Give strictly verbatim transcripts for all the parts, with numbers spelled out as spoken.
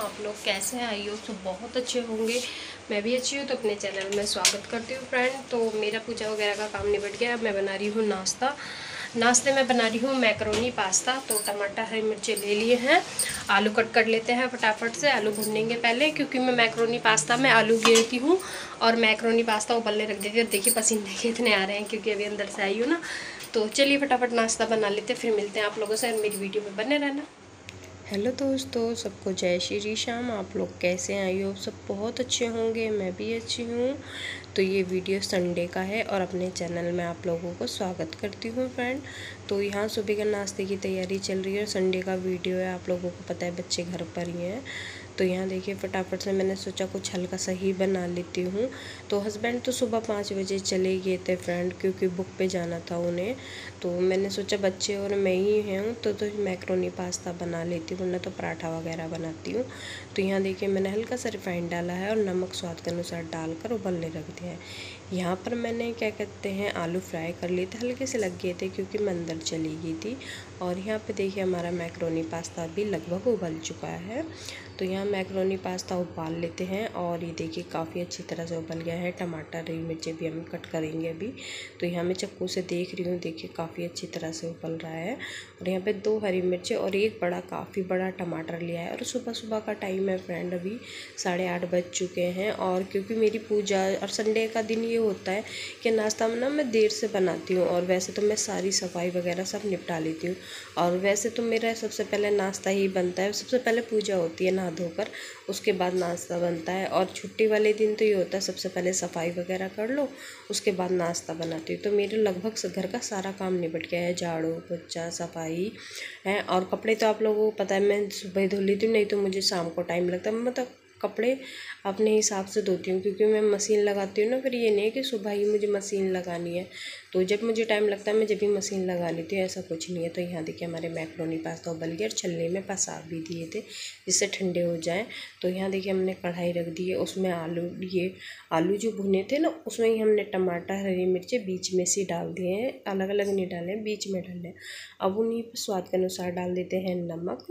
आप लोग कैसे हैं? आई हो तो बहुत अच्छे होंगे। मैं भी अच्छी हूँ। तो अपने चैनल में स्वागत करती हूँ फ्रेंड। तो मेरा पूजा वगैरह का काम निपट गया। अब मैं बना रही हूँ नाश्ता। नाश्ते में बना रही हूँ मैक्रोनी पास्ता। तो टमाटर हरी मिर्ची ले लिए हैं, आलू कट कर लेते हैं फटाफट से। आलू भूनेंगे पहले, क्योंकि मैं मैक्रोनी पास्ता में आलू गेरती हूँ और मैक्रोनी पास्ता उबलने रख देती हूँ। देखिए पसीने कितने आ रहे हैं, क्योंकि अभी अंदर से आई हूँ ना। तो चलिए फटाफट नाश्ता बना लेते हैं, फिर मिलते हैं आप लोगों से। मेरी वीडियो में बने रहना। हेलो दोस्तों, सबको जय श्री श्याम। आप लोग कैसे हैं? आई हो सब बहुत अच्छे होंगे। मैं भी अच्छी हूँ। तो ये वीडियो संडे का है और अपने चैनल में आप लोगों को स्वागत करती हूँ फ्रेंड। तो यहाँ सुबह के नाश्ते की तैयारी चल रही है और संडे का वीडियो है। आप लोगों को पता है बच्चे घर पर ही हैं। तो यहाँ देखिए फटाफट से मैंने सोचा कुछ हल्का सा ही बना लेती हूँ। तो हस्बैंड तो सुबह पाँच बजे चले गए थे फ्रेंड, क्योंकि बुक पे जाना था उन्हें। तो मैंने सोचा बच्चे और मैं ही हूँ तो तो मैक्रोनी पास्ता बना लेती हूँ, ना तो पराठा वगैरह बनाती हूँ। तो यहाँ देखिए मैंने हल्का सा रिफाइंड डाला है और नमक स्वाद के अनुसार डालकर उबलने रख दिया है। यहाँ पर मैंने क्या कहते हैं आलू फ्राई कर लिए थे, हल्के से लग गए थे क्योंकि मैं अंदर चली गई थी। और यहाँ पे देखिए हमारा मैक्रोनी पास्ता भी लगभग उबल चुका है। तो यहाँ मैक्रोनी पास्ता उबाल लेते हैं और ये देखिए काफ़ी अच्छी तरह से उबल गया है। टमाटर हरी मिर्ची भी हम कट करेंगे अभी। तो यहाँ मैं चक्कू से देख रही हूँ, देखिए काफ़ी अच्छी तरह से उबल रहा है। और यहाँ पे दो हरी मिर्ची और एक बड़ा काफ़ी बड़ा टमाटर लिया है। और सुबह सुबह का टाइम है फ्रेंड, अभी साढ़े आठ बज चुके हैं। और क्योंकि मेरी पूजा और संडे का दिन ये होता है कि नाश्ता ना मैं देर से बनाती हूँ, और वैसे तो मैं सारी सफाई वगैरह सब निपटा लेती हूँ। और वैसे तो मेरा सबसे पहले नाश्ता ही बनता है, सबसे पहले पूजा होती है नहा धोकर, उसके बाद नाश्ता बनता है। और छुट्टी वाले दिन तो ये होता है सबसे पहले सफाई वगैरह कर लो, उसके बाद नाश्ता बनाती हूँ। तो मेरे लगभग घर का सारा काम निपट गया है, झाड़ू पोछा सफाई है। और कपड़े तो आप लोगों को पता है मैं सुबह धो लेती हूँ, नहीं तो मुझे शाम को टाइम लगता है। मतलब कपड़े अपने हिसाब से धोती हूँ, क्योंकि मैं मशीन लगाती हूँ ना, फिर ये नहीं है कि सुबह ही मुझे मशीन लगानी है। तो जब मुझे टाइम लगता है मैं जब भी मशीन लगा लेती हूँ, ऐसा कुछ नहीं है। तो यहाँ देखिए हमारे मैक्रोनी पास्ता उबल गया और छलनी में पसा भी दिए थे जिससे ठंडे हो जाए। तो यहाँ देखिए हमने कढ़ाई रख दी है, उसमें आलू ये आलू जो भुने थे ना, उसमें ही हमने टमाटर हरी मिर्ची बीच में से डाल दिए हैं, अलग अलग नहीं डाले, बीच में डाले। अब उन्हीं पर स्वाद के अनुसार डाल देते हैं नमक।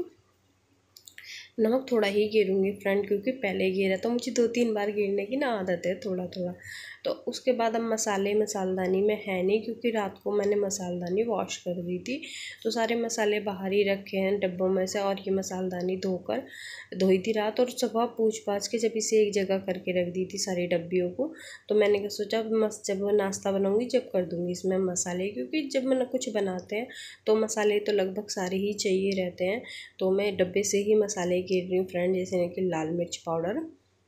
नमक थोड़ा ही गेरूँगी फ्रेंड, क्योंकि पहले गेरा तो मुझे दो तीन बार गेरने की ना आदत है, थोड़ा थोड़ा। तो उसके बाद अब मसाले मसालदानी में है नहीं, क्योंकि रात को मैंने मसालदानी वॉश कर दी थी। तो सारे मसाले बाहर ही रखे हैं डब्बों में से, और ये मसालदानी धोकर धोई थी रात, और सुबह पूछ पाछ के जब इसे एक जगह करके रख दी थी सारी डब्बियों को। तो मैंने सोचा मस्त जब नाश्ता बनाऊँगी जब कर दूँगी इसमें मसाले, क्योंकि जब मैं कुछ बनाते हैं तो मसाले तो लगभग सारे ही चाहिए रहते हैं। तो मैं डब्बे से ही मसाले घेर रही हूँ फ्रेंड, जैसे कि लाल मिर्च पाउडर,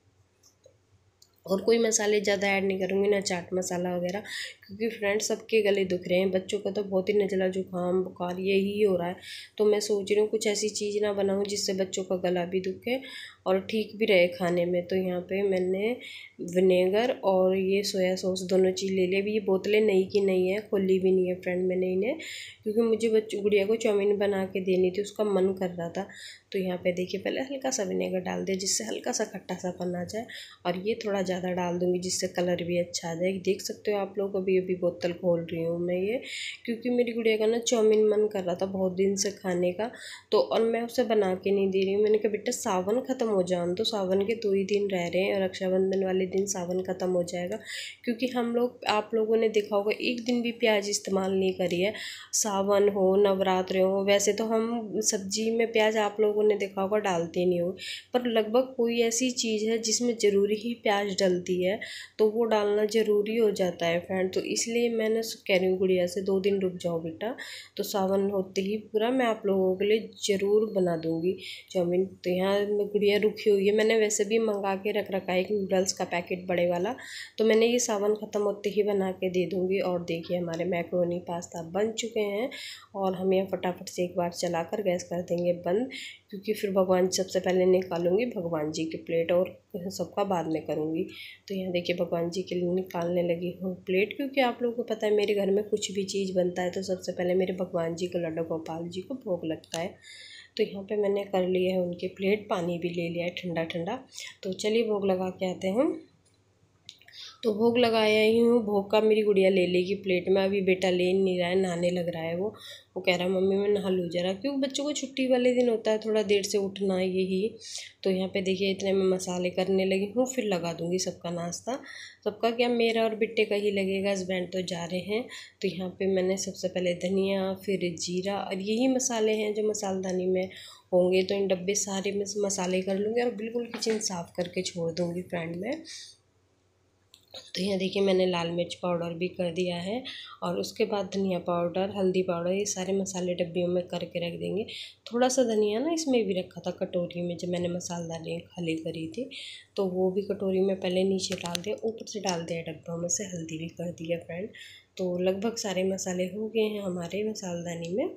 और कोई मसाले ज़्यादा ऐड नहीं करूँगी, ना चाट मसाला वगैरह, क्योंकि फ्रेंड सबके गले दुख रहे हैं। बच्चों का तो बहुत ही नज़ला जुकाम बुखार यही हो रहा है। तो मैं सोच रही हूँ कुछ ऐसी चीज़ ना बनाऊँ जिससे बच्चों का गला भी दुखे और ठीक भी रहे खाने में। तो यहाँ पे मैंने विनेगर और ये सोया सॉस दोनों चीज़ ले ली। अभी ये बोतलें नई की नहीं है, खोली भी नहीं है फ्रेंड मैंने इन्हें, क्योंकि मुझे बच्चों गुड़िया को चाउमीन बना के देनी थी, उसका मन कर रहा था। तो यहाँ पे देखिए पहले हल्का सा विनेगर डाल दिया जिससे हल्का सा खट्टा सा पन आ जाए, और ये थोड़ा ज़्यादा डाल दूँगी जिससे कलर भी अच्छा आ जाए। देख सकते हो आप लोग, अभी अभी बोतल खोल रही हूँ मैं ये, क्योंकि मेरी गुड़िया का ना चाउमीन मन कर रहा था बहुत दिन से खाने का। तो और मैं उसे बना के नहीं दे रही हूँ। मैंने कहा बेटा सावन ख़त्म हो जाए, तो सावन के दो ही दिन रह रहे हैं और रक्षाबंधन वाले दिन सावन ख़त्म हो जाएगा। क्योंकि हम लोग आप लोगों ने देखा होगा एक दिन भी प्याज इस्तेमाल नहीं करी है, सावन हो नवरात्र हो। वैसे तो हम सब्जी में प्याज आप लोगों ने देखा होगा डालते नहीं हो, पर लगभग कोई ऐसी चीज़ है जिसमें ज़रूरी ही प्याज डलती है, तो वो डालना ज़रूरी हो जाता है फ्रेंड। तो इसलिए मैंने कह रही हूँ गुड़िया से दो दिन रुक जाओ बेटा, तो सावन होते ही पूरा मैं आप लोगों के लिए ज़रूर बना दूँगी चाउमीन। तो यहाँ गुड़िया रुकी हुई है, मैंने वैसे भी मंगा के रख रखा है एक नूडल्स का पैकेट बड़े वाला, तो मैंने ये सावन ख़त्म होते ही बना के दे दूँगी। और देखिए हमारे मैक्रोनी पास्ता बन चुके हैं, और हम यहाँ फटाफट से एक बार चलाकर गैस कर देंगे बंद, क्योंकि फिर भगवान सबसे पहले निकालूंगी भगवान जी की प्लेट, और सबका बाद में करूँगी। तो यहाँ देखिए भगवान जी के लिए निकालने लगी हूँ प्लेट, क्योंकि आप लोगों को पता है मेरे घर में कुछ भी चीज़ बनता है तो सबसे पहले मेरे भगवान जी को लड्डू गोपाल जी को भोग लगता है। तो यहाँ पे मैंने कर लिया है उनकी प्लेट, पानी भी ले लिया है ठंडा ठंडा। तो चलिए भोग लगा के आते हैं। तो भोग लगाया ही हूँ। भोग का मेरी गुड़िया ले लेगी प्लेट में, अभी बेटा ले नहीं रहा है, नहाने लग रहा है वो वो कह रहा है मम्मी मैं नहा लूँ जरा, क्योंकि बच्चों को छुट्टी वाले दिन होता है थोड़ा देर से उठना यही। तो यहाँ पे देखिए इतने में मसाले करने लगी हूँ, फिर लगा दूँगी सबका नाश्ता। सबका क्या, मेरा और बिट्टे का ही लगेगा, हस्बैंड तो जा रहे हैं। तो यहाँ पे मैंने सबसे पहले धनिया, फिर जीरा, और यही मसाले हैं जो मसालदानी में होंगे। तो इन डब्बे सारे में मसाले कर लूँगी और बिल्कुल किचन साफ़ करके छोड़ दूँगी फ्रेंड में। तो यहाँ देखिए मैंने लाल मिर्च पाउडर भी कर दिया है, और उसके बाद धनिया पाउडर, हल्दी पाउडर, ये सारे मसाले डब्बियों में करके रख देंगे। थोड़ा सा धनिया ना इसमें भी रखा था कटोरी में, जब मैंने मसालेदानी खाली करी थी तो वो भी कटोरी में पहले नीचे डाल दिया, ऊपर से डाल दिया डब्बों में से, हल्दी भी कर दिया फ्रेंड। तो लगभग सारे मसाले हो गए हैं हमारे मसालेदानी में।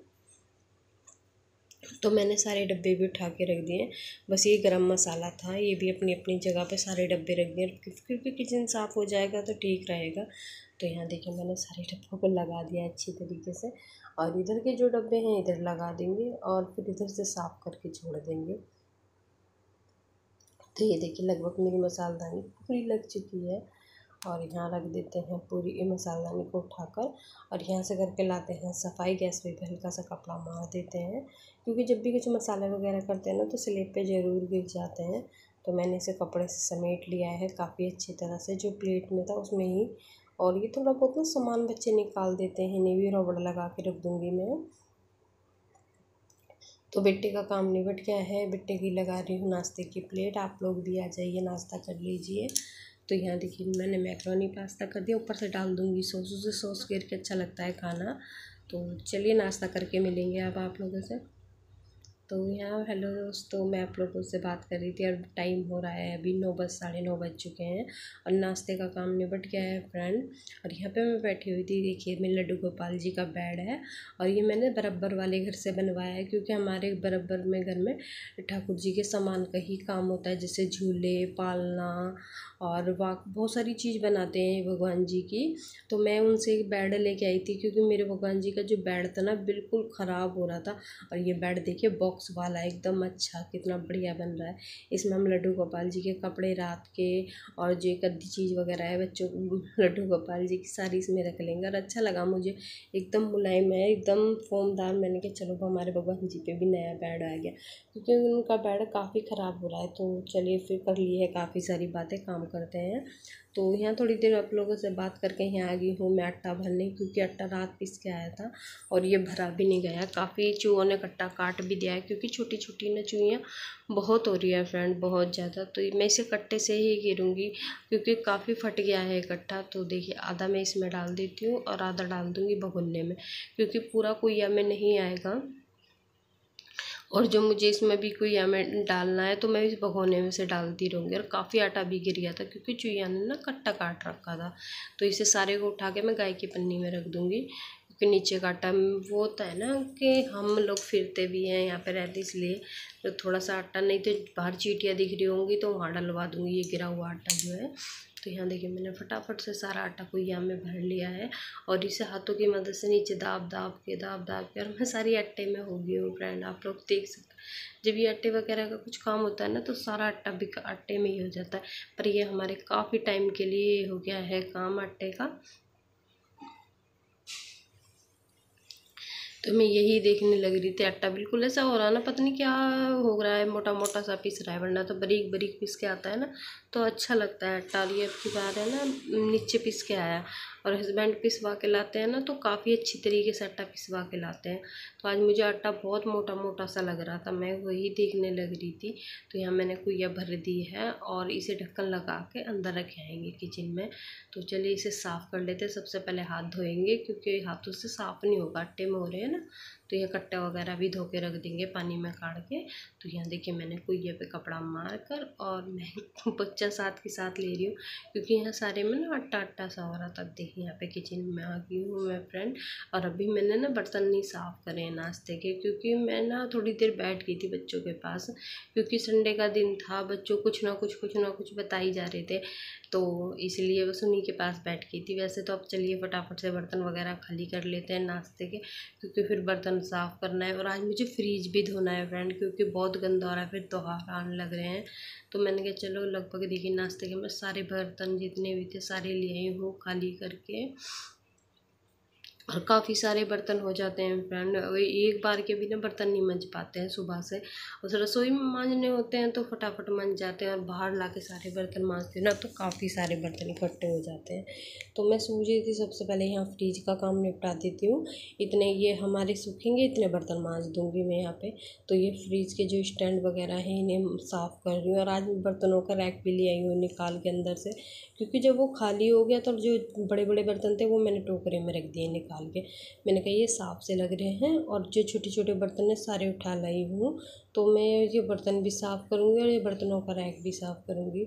तो मैंने सारे डब्बे भी उठा के रख दिए। बस ये गरम मसाला था, ये भी अपनी अपनी जगह पे सारे डब्बे रख दिए, क्योंकि किचन साफ़ हो जाएगा तो ठीक रहेगा। तो यहाँ देखिए मैंने सारे डब्बों को लगा दिया अच्छी तरीके से, और इधर के जो डब्बे हैं इधर लगा देंगे और फिर इधर से साफ़ करके छोड़ देंगे। तो ये देखिए लगभग मेरी मसालेदानी पूरी लग चुकी है, और यहाँ रख देते हैं पूरी मसालेदानी को उठाकर, और यहाँ से करके लाते हैं सफाई। गैस पे भी हल्का सा कपड़ा मार देते हैं, क्योंकि जब भी कुछ मसाले वगैरह करते हैं ना तो स्लेब पे ज़रूर गिर जाते हैं। तो मैंने इसे कपड़े से समेट लिया है काफ़ी अच्छी तरह से, जो प्लेट में था उसमें ही। और ये थोड़ा बहुत ना सामान बच्चे निकाल देते हैं, इन्हें भी रबड़ लगा के रख दूँगी मैं। तो बेटे का काम निपट गया है, बेटे की लगा रही हूँ नाश्ते की प्लेट। आप लोग भी आ जाइए, नाश्ता कर लीजिए। तो यहाँ देखिए मैंने मैक्रोनी पास्ता कर दिया, ऊपर से डाल दूँगी सॉस, उसे सॉस गिर के अच्छा लगता है खाना। तो चलिए नाश्ता करके मिलेंगे अब आप लोगों से। तो यहाँ हेलो दोस्तों, मैं आप लोगों से बात कर रही थी, और टाइम हो रहा है अभी नौ बज साढ़े नौ बज चुके हैं, और नाश्ते का काम निपट गया है फ्रेंड। और यहाँ पे मैं बैठी हुई थी, देखिए मेरे लड्डू गोपाल जी का बेड है, और ये मैंने बराबर वाले घर से बनवाया है, क्योंकि हमारे बराबर में घर में ठाकुर जी के सामान का ही काम होता है, जैसे झूले पालना और वाक बहुत सारी चीज़ बनाते हैं भगवान जी की। तो मैं उनसे एक बेड लेके आई थी, क्योंकि मेरे भगवान जी का जो बेड था ना बिल्कुल ख़राब हो रहा था। और ये बेड देखिए बॉक्स वाला एकदम अच्छा, कितना बढ़िया बन रहा है। इसमें हम लड्डू गोपाल जी के कपड़े रात के, और जो एक अद्धी चीज़ वगैरह है बच्चों लड्डू गोपाल जी की सारी इसमें रख लेंगे। और अच्छा लगा मुझे, एकदम मुलायम है, एकदम फोमदार। मैंने कहा चलो हमारे भगवान जी पे भी नया बेड आ गया, क्योंकि उनका बेड काफ़ी ख़राब हो रहा है। तो चलिए फिर कर लिए है काफ़ी सारी बातें, काम करते हैं। तो यहाँ थोड़ी देर आप लोगों से बात करके यहाँ आ गई हूँ मैं आटा भरने, क्योंकि आटा रात पीस के आया था और ये भरा भी नहीं गया। काफ़ी चूहों ने कट्टा काट भी दिया है, क्योंकि छोटी छोटी ना चूहियाँ बहुत हो रही है फ्रेंड, बहुत ज़्यादा। तो मैं इसे कट्टे से ही गिरूँगी, क्योंकि काफ़ी फट गया है कट्टा। तो देखिए आधा मैं इसमें डाल देती हूँ और आधा डाल दूँगी भगोने में, क्योंकि पूरा कुइया में नहीं आएगा। और जो मुझे इसमें भी कुइया में डालना है तो मैं इस भगोने में से डालती रहूँगी। और काफ़ी आटा भी गिर गया था, क्योंकि चुईया ने ना कट्टा काट रखा था। तो इसे सारे को उठा के मैं गाय की पन्नी में रख दूँगी, क्योंकि नीचे का आटा वो होता है ना कि हम लोग फिरते भी हैं यहाँ पे रहते, इसलिए तो थोड़ा सा आटा, नहीं तो बाहर चींटियाँ दिख रही होंगी तो वहाँ डलवा दूँगी ये गिरा हुआ आटा जो है। तो यहाँ देखिए मैंने फटाफट से सारा आटा कुइया में भर लिया है, और इसे हाथों की मदद से नीचे दाब दाब के दाब दाब के, और मैं सारी आटे में हो गई हूँ फ्रेंड। आप लोग देख सकते हैं, जब ये आटे वगैरह का कुछ काम होता है ना तो सारा आटा भी आटे में ही हो जाता है। पर ये हमारे काफ़ी टाइम के लिए हो गया है काम आटे का। तो मैं यही देखने लग रही थी, आटा बिल्कुल ऐसा हो रहा है ना, पता नहीं क्या हो रहा है, मोटा मोटा सा पिस रहा है, वरना तो बारीक बारीक पिस के आता है ना तो अच्छा लगता है आटा। ये अब की बार है ना नीचे पिस के आया, और हस्बैंड पिसवा के लाते हैं ना तो काफ़ी अच्छी तरीके से आटा पिसवा के लाते हैं। तो आज मुझे आटा बहुत मोटा मोटा सा लग रहा था, मैं वही देखने लग रही थी। तो यहाँ मैंने कुइया भर दी है, और इसे ढक्कन लगा के अंदर रखे आएंगे किचन में। तो चलिए इसे साफ़ कर लेते हैं। सबसे पहले हाथ धोएंगे, क्योंकि हाथों से साफ़ नहीं होगा, आटे में हो रहे हैं ना। तो ये कट्टे वगैरह भी धो के रख देंगे पानी में काढ़ के। तो यहाँ देखिए मैंने कुइया पे कपड़ा मार कर, और मैं बच्चा साथ के साथ ले रही हूँ, क्योंकि यहाँ सारे में ना आटा आटा सा हो रहा था। देखिए यहाँ पे किचन में आ गई हूँ मैं फ्रेंड, और अभी मैंने ना बर्तन नहीं साफ़ करे हैं नाश्ते के, क्योंकि मैं ना थोड़ी देर बैठ गई थी बच्चों के पास, क्योंकि संडे का दिन था। बच्चों कुछ ना कुछ कुछ ना कुछ बता ही जा रहे थे तो इसलिए बस उन्हीं के पास बैठ गई थी। वैसे तो अब चलिए फटाफट से बर्तन वगैरह खाली कर लेते हैं नाश्ते के, क्योंकि फिर बर्तन साफ़ करना है। और आज मुझे फ्रिज भी धोना है फ्रेंड, क्योंकि बहुत गंदा हो रहा है, फिर त्योहार आने लग रहे हैं। तो मैंने कहा चलो लगभग देखिए नाश्ते के मैं सारे बर्तन जितने भी थे सारे ले आई हूँ खाली करके। और काफ़ी सारे बर्तन हो जाते हैं फ्रेंड, एक बार के भी ना बर्तन नहीं मंज पाते हैं सुबह से। उस रसोई में मांजने होते हैं तो फटाफट मंज जाते हैं, और बाहर ला के सारे बर्तन मांजते हैं ना तो काफ़ी सारे बर्तन इकट्ठे हो जाते हैं। तो मैं सोच रही थी सबसे पहले यहाँ फ्रिज का काम निपटा देती हूँ, इतने ये हमारे सूखेंगे इतने बर्तन मांज दूँगी मैं यहाँ पे। तो ये फ्रिज के जो स्टैंड वगैरह हैं इन्हें साफ़ कर रही हूँ। और आज बर्तनों का रैक भी ले आई हूँ निकाल के अंदर से, क्योंकि जब वो खाली हो गया तो जो बड़े बड़े बर्तन थे वो मैंने टोकरे में रख दिए निकाल के। मैंने कहा ये साफ से लग रहे हैं, और जो छोटे छोटे बर्तन है सारे उठा लाई हूँ। तो मैं ये बर्तन भी साफ़ करूँगी और ये बर्तनों का रैक भी साफ़ करूँगी।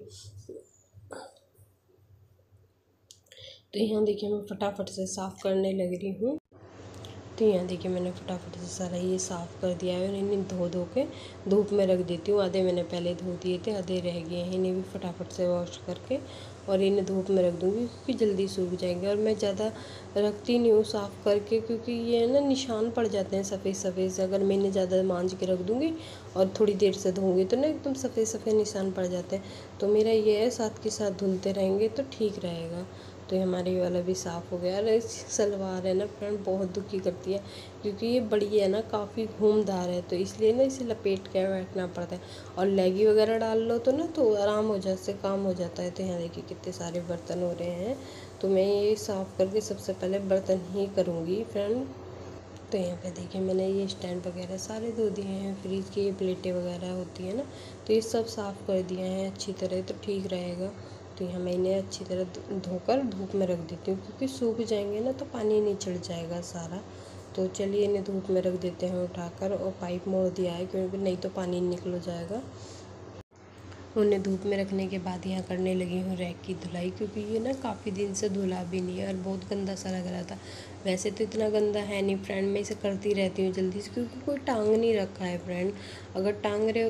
तो यहाँ देखिए मैं फटाफट से साफ़ करने लग रही हूँ। तो यहाँ देखिए मैंने फटाफट से सारा ये साफ़ कर दिया है, और इन्हें धो धो के धूप में रख देती हूँ। आधे मैंने पहले धो दिए थे, आधे रह गए हैं, इन्हें भी फटाफट से वॉश करके और इन्हें धूप में रख दूँगी, क्योंकि जल्दी सूख जाएंगे। और मैं ज़्यादा रखती नहीं हूँ साफ़ करके, क्योंकि ये ना निशान पड़ जाते हैं सफ़ेद सफ़ेद से। अगर मैं इन्हें ज़्यादा मांझ के रख दूँगी और थोड़ी देर से धोऊँगी तो ना एकदम सफ़ेद सफ़ेद निशान पड़ जाते हैं। तो मेरा ये है साथ के साथ धुलते रहेंगे तो ठीक रहेगा। तो ये हमारे ये वाला भी साफ़ हो गया। और सलवार है ना फ्रेंड बहुत दुखी करती है, क्योंकि ये बड़ी है ना काफ़ी घूमदार है, तो इसलिए ना इसे लपेट के बैठना पड़ता है। और लेगी वगैरह डाल लो तो ना तो आराम हो जाए से काम हो जाता है। तो यहाँ देखिए कितने सारे बर्तन हो रहे हैं। तो मैं ये साफ़ करके सबसे पहले बर्तन ही करूँगी फ्रेंड। तो यहाँ पे देखिए मैंने ये स्टैंड वगैरह सारे धो दिए हैं, फ्रिज की ये प्लेटें वगैरह होती है ना तो ये सब साफ़ कर दिए हैं अच्छी तरह, तो ठीक रहेगा। तो यहाँ मैं इन्हें अच्छी तरह धोकर धूप में रख देती हूँ, क्योंकि सूख जाएंगे ना तो पानी नहीं चढ़ जाएगा सारा। तो चलिए इन्हें धूप में रख देते हैं उठाकर, और पाइप मोड़ दिया है क्योंकि नहीं तो पानी निकल जाएगा। उन्हें धूप में रखने के बाद यहाँ करने लगी हूँ रैक की धुलाई, क्योंकि ये ना काफ़ी दिन से धुला भी नहीं है और बहुत गंदा सा लग रहा था। वैसे तो इतना गंदा है नहीं फ्रेंड, मैं इसे करती रहती हूँ जल्दी से, क्योंकि कोई टांग नहीं रखा है फ्रेंड। अगर टांग रहे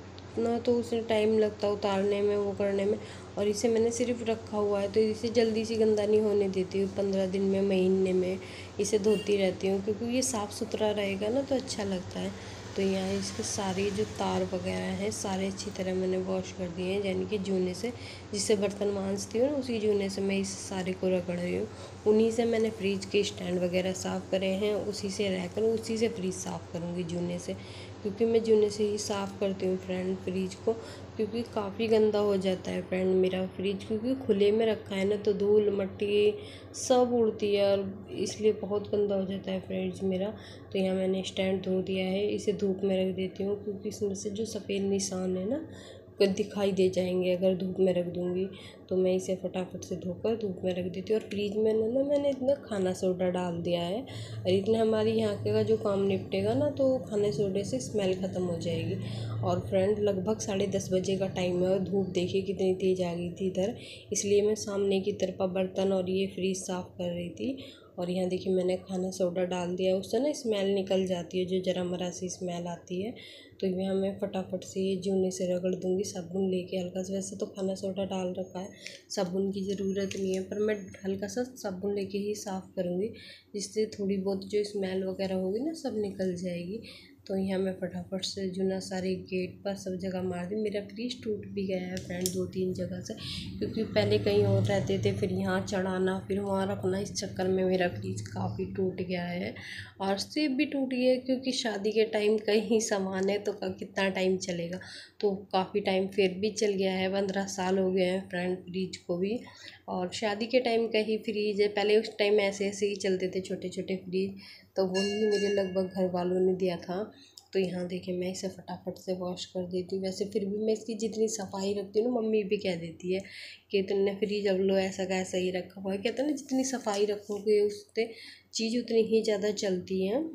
ना तो उसे टाइम लगता है उतारने में वो करने में, और इसे मैंने सिर्फ रखा हुआ है तो इसे जल्दी से गंदा नहीं होने देती हूँ। पंद्रह दिन में महीने में इसे धोती रहती हूँ, क्योंकि ये साफ़ सुथरा रहेगा ना तो अच्छा लगता है। तो यहाँ इसके सारे जो तार वगैरह हैं सारे अच्छी तरह मैंने वॉश कर दिए हैं, यानी कि जूने से जिससे बर्तन मांजती हूँ ना उसी जूने से मैं इस सारे को रगड़ रही हूँ। उन्हीं से मैंने फ्रिज के स्टैंड वगैरह साफ़ करे हैं, उसी से रहकर उसी से फ्रिज साफ़ करूँगी जूने से, क्योंकि मैं जूने से ही साफ़ करती हूँ फ्रेंड फ्रिज को, क्योंकि काफ़ी गंदा हो जाता है फ्रेंड मेरा फ्रिज, क्योंकि खुले में रखा है ना तो धूल मिट्टी सब उड़ती है और इसलिए बहुत गंदा हो जाता है फ्रिज मेरा। तो यहाँ मैंने स्टैंड धो दिया है, इसे धूप में रख देती हूँ, क्योंकि इसमें से जो सफ़ेद निशान है ना दिखाई दे जाएंगे अगर धूप में रख दूँगी। तो मैं इसे फटाफट से धोकर धूप में रख देती हूँ। और फ्रिज में ना मैंने इतना खाना सोडा डाल दिया है, और इतना हमारी यहाँ का जो काम निपटेगा ना तो खाने सोडे से स्मेल ख़त्म हो जाएगी। और फ्रेंड लगभग साढ़े दस बजे का टाइम है, और धूप देखिए कितनी तेज़ आ गई थी इधर, इसलिए मैं सामने की तरफ बर्तन और ये फ्रिज साफ़ कर रही थी। और यहाँ देखिए मैंने खाना सोडा डाल दिया, उससे ना स्मेल निकल जाती है जो जरा मरा सी स्मेल आती है। तो यहाँ मैं फटाफट से ये जूने से रगड़ दूँगी साबुन लेके हल्का सा। वैसे तो खाना सोडा डाल रखा है, साबुन की ज़रूरत नहीं है, पर मैं हल्का सा साबुन लेके ही साफ़ करूँगी, जिससे थोड़ी बहुत जो स्मेल वगैरह होगी ना सब निकल जाएगी। तो यहाँ मैं फटाफट से जूना सारे गेट पर सब जगह मार दी। मेरा फ्रिज टूट भी गया है फ्रेंड दो तीन जगह से, क्योंकि पहले कहीं और रहते थे फिर यहाँ चढ़ाना फिर वहाँ रखना, इस चक्कर में मेरा फ्रिज काफ़ी टूट गया है। और सेब भी टूट गया, क्योंकि शादी के टाइम कहीं सामान है तो कितना टाइम चलेगा, तो काफ़ी टाइम फिर भी चल गया है, पंद्रह साल हो गए हैं फ्रेंड फ्रिज को भी। और शादी के टाइम का ही फ्रिज है, पहले उस टाइम ऐसे ऐसे ही चलते थे छोटे छोटे फ्रिज, तो वही मेरे लगभग घर वालों ने दिया था। तो यहाँ देखिए मैं इसे फटाफट से वॉश कर देती हूँ। वैसे फिर भी मैं इसकी जितनी सफाई रखती हूँ ना मम्मी भी कह देती है कि तुमने फ्रिज अब लो ऐसा का ऐसा ही रखा हुआ है, कहते हैं ना जितनी सफाई रखोगे उससे चीज़ उतनी ही ज़्यादा चलती है।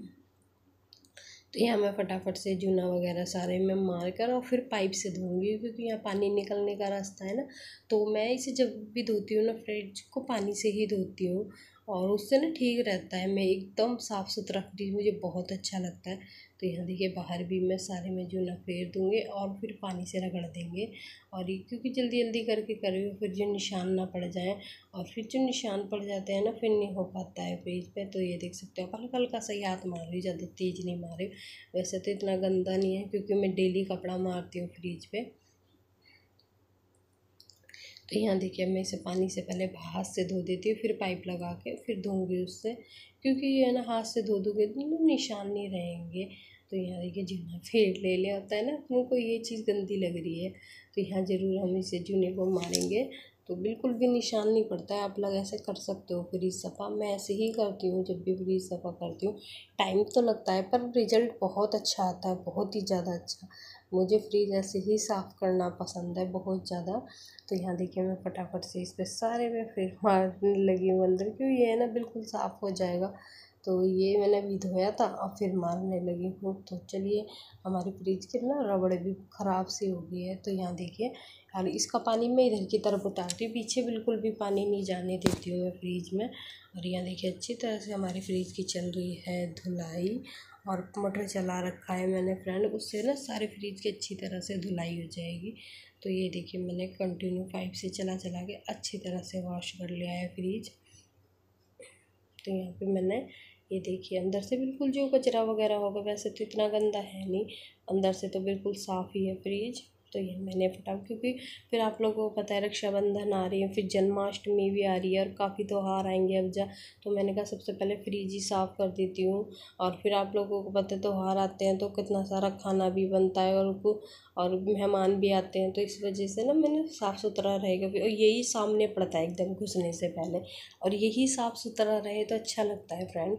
तो यहाँ मैं फटाफट से जूना वगैरह सारे में मार कर और फिर पाइप से धोऊंगी, क्योंकि यहाँ पानी निकलने का रास्ता है ना, तो मैं इसे जब भी धोती हूँ ना फ्रिज को पानी से ही धोती हूँ। और उससे ना ठीक रहता है। मैं एकदम साफ़ सुथरा फ्रिज मुझे बहुत अच्छा लगता है। तो यहाँ देखिए बाहर भी मैं सारे में जो ना फेर दूँगी और फिर पानी से रगड़ देंगे। और ये क्योंकि जल्दी जल्दी करके कर रही हूँ, फिर जो निशान ना पड़ जाए, और फिर जो निशान पड़ जाते हैं ना फिर नहीं हो पाता है फ्रिज पे। तो ये देख सकते हो हल्का हल्का सा ही हाथ मार रही, ज़्यादा तेज़ नहीं मारे। वैसे तो इतना गंदा नहीं है क्योंकि मैं डेली कपड़ा मारती हूँ फ्रिज पे। तो यहाँ देखिए मैं इसे पानी से पहले हाथ से धो देती हूँ, फिर पाइप लगा के फिर धोऊंगी उससे, क्योंकि ये ना हाथ से धो दोगे तो निशान नहीं रहेंगे। तो यहाँ देखिए जूना फेर ले लिया होता है ना, अपने को ये चीज़ गंदी लग रही है तो यहाँ ज़रूर हम इसे जूने को मारेंगे तो बिल्कुल भी निशान नहीं पड़ता है। आप लोग ऐसे कर सकते हो फ्रिज सफ़ा। मैं ऐसे ही करती हूँ जब भी फ्रिज सफ़ा करती हूँ। टाइम तो लगता है पर रिज़ल्ट बहुत अच्छा आता है, बहुत ही ज़्यादा अच्छा। मुझे फ्रिज ऐसे ही साफ़ करना पसंद है बहुत ज़्यादा। तो यहाँ देखिए मैं फटाफट से इस पर सारे में फिर मारने लगी हूँ अंदर, क्यों ये है ना बिल्कुल साफ़ हो जाएगा। तो ये मैंने अभी धोया था और फिर मारने लगी हूँ। तो चलिए, हमारी फ्रिज की ना रबड़ भी ख़राब सी हो गई है। तो यहाँ देखिए और इसका पानी मैं इधर की तरफ उतारती हूँ, पीछे बिल्कुल भी पानी नहीं जाने देती हूँ मैं फ्रिज में। और यहाँ देखिए अच्छी तरह से हमारी फ्रिज की चल रही है धुलाई, और मोटर चला रखा है मैंने फ्रेंड, उससे ना सारे फ्रिज की अच्छी तरह से धुलाई हो जाएगी। तो ये देखिए मैंने कंटिन्यू पाइप से चला चला के अच्छी तरह से वॉश कर लिया है फ्रिज। तो यहाँ पे मैंने ये देखिए अंदर से बिल्कुल जो कचरा वगैरह होगा, वैसे तो इतना गंदा है नहीं, अंदर से तो बिल्कुल साफ़ ही है फ्रिज। तो ये मैंने फटाफट, क्योंकि फिर आप लोगों को पता है रक्षाबंधन आ रही है, फिर जन्माष्टमी भी आ रही है और काफ़ी त्यौहार आएंगे अब जा। तो मैंने कहा सबसे पहले फ्रिज ही साफ़ कर देती हूँ। और फिर आप लोगों को पता है त्यौहार आते हैं तो कितना सारा खाना भी बनता है और और मेहमान भी आते हैं, तो इस वजह से ना मैंने साफ़ सुथरा रहेगा। और यही सामने पड़ता है एकदम घुसने से पहले, और यही साफ़ सुथरा रहे तो अच्छा लगता है फ्रेंड।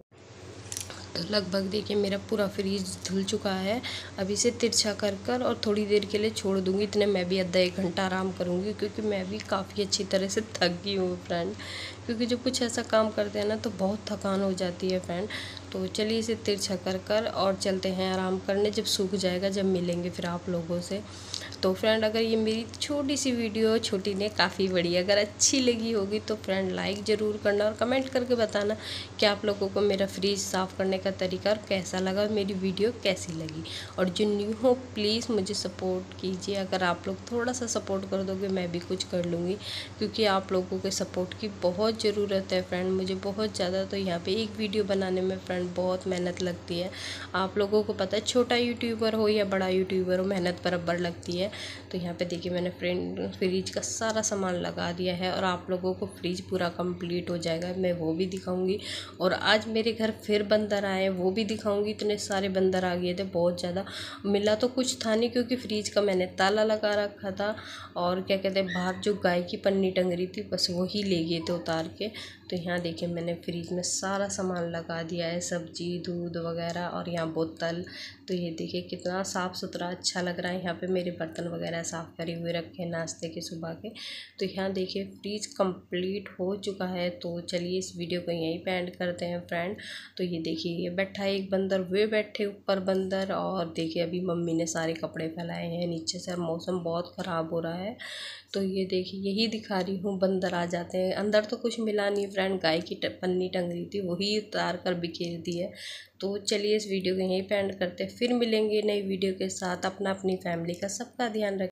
तो लगभग देखिए मेरा पूरा फ्रिज धुल चुका है। अब इसे तिरछा कर कर और थोड़ी देर के लिए छोड़ दूँगी। इतने मैं भी आधा एक घंटा आराम करूँगी, क्योंकि मैं भी काफ़ी अच्छी तरह से थक गई हूँ फ्रेंड। क्योंकि जब कुछ ऐसा काम करते हैं ना तो बहुत थकान हो जाती है फ्रेंड। तो चलिए इसे तिरछा कर कर और चलते हैं आराम करने। जब सूख जाएगा जब मिलेंगे फिर आप लोगों से। तो फ्रेंड अगर ये मेरी छोटी सी वीडियो, छोटी ने काफ़ी बड़ी, अगर अच्छी लगी होगी तो फ्रेंड लाइक ज़रूर करना और कमेंट करके बताना कि आप लोगों को मेरा फ्रिज साफ़ करने का तरीका और कैसा लगा और मेरी वीडियो कैसी लगी। और जो न्यू हो प्लीज़ मुझे सपोर्ट कीजिए। अगर आप लोग थोड़ा सा सपोर्ट कर दोगे मैं भी कुछ कर लूँगी, क्योंकि आप लोगों के सपोर्ट की बहुत ज़रूरत है फ्रेंड, मुझे बहुत ज़्यादा। तो यहाँ पे एक वीडियो बनाने में फ्रेंड बहुत मेहनत लगती है। आप लोगों को पता है छोटा यूट्यूबर हो या बड़ा यूट्यूबर हो, मेहनत बराबर लगती है। तो यहाँ पे देखिए मैंने फ्रेंड फ्रिज का सारा सामान लगा दिया है और आप लोगों को फ्रिज पूरा कंप्लीट हो जाएगा, मैं वो भी दिखाऊंगी। और आज मेरे घर फिर बंदर आए वो भी दिखाऊंगी। इतने सारे बंदर आ गए थे, बहुत ज़्यादा। मिला तो कुछ था नहीं क्योंकि फ्रिज का मैंने ताला लगा रखा था, और क्या कहते हैं बाहर जो गाय की पन्नी टंग रही थी बस वही ले गए थे उतार के। तो यहाँ देखिए मैंने फ्रिज में सारा सामान लगा दिया है, सब्जी दूध वगैरह, और यहाँ बोतल। तो ये देखिए कितना साफ़ सुथरा अच्छा लग रहा है। यहाँ पे मेरे बर्तन वगैरह साफ़ करे हुए रखे हैं नाश्ते के सुबह के। तो यहाँ देखिए फ्रिज कंप्लीट हो चुका है। तो चलिए इस वीडियो को यहीं पे एंड करते हैं फ्रेंड। तो ये देखिए ये बैठा है एक बंदर, वे बैठे ऊपर बंदर, और देखिए अभी मम्मी ने सारे कपड़े फैलाए हैं नीचे से, मौसम बहुत ख़राब हो रहा है। तो ये देखिए यही दिखा रही हूँ, बंदर आ जाते हैं अंदर। तो कुछ मिला नहीं फ्रेंड, गाय की पन्नी टंग रही थी वही उतार कर बिखेर दी है। तो चलिए इस वीडियो को यहीं पे एंड करते हैं, फिर मिलेंगे नई वीडियो के साथ। अपना अपनी फैमिली का सबका ध्यान रखें।